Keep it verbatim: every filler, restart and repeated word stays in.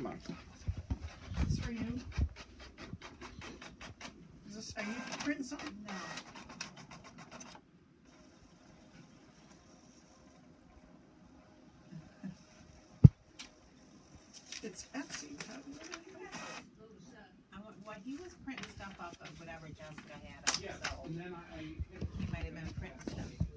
Come on. Is this for you? Is this, are you printing something? No. It's Etsy. How- I wa- Well, he was printing stuff off of whatever Jessica had up, Yeah, so and then I, I he might have been printing stuff.